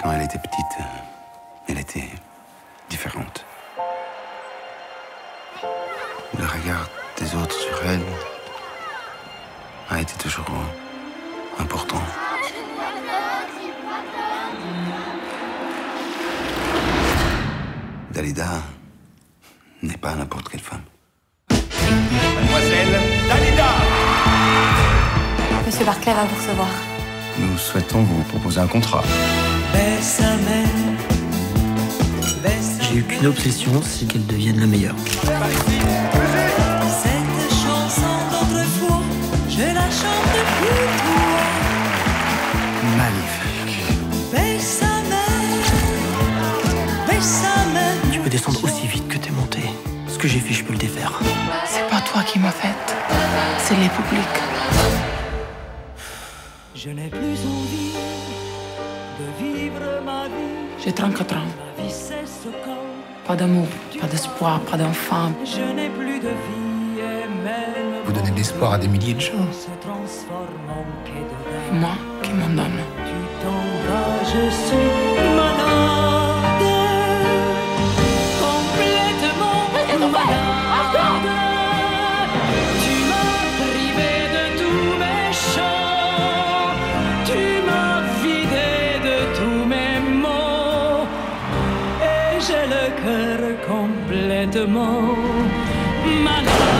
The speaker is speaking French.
Quand elle était petite, elle était différente. Le regard des autres sur elle a été toujours important. Dalida n'est pas n'importe quelle femme. Mademoiselle Dalida! Monsieur Barclay va vous recevoir. Nous souhaitons vous proposer un contrat. J'ai eu qu'une obsession, c'est qu'elle devienne la meilleure. Cette chanson d'autrefois, je la chante pour toi. Magnifique. Bésame. Tu peux descendre aussi vite que t'es monté. Ce que j'ai fait, je peux le défaire. C'est pas toi qui m'as faite, c'est les publics. Je n'ai plus envie de vivre ma vie. J'ai 34 ans. Ma vie c'est ce corps. Pas d'amour, pas d'espoir, pas d'enfant. Je n'ai plus de vie et même. Vous donnez de l'espoir à des milliers de gens. Se transforme en quai de Et moi qui m'en donne. Tu t'en vas, je suis malade. Complètement malade. Tu m'as privé de tous mes chants. Tu m'as vidé de tous mes mots. Et j'ai le cœur complètement malade.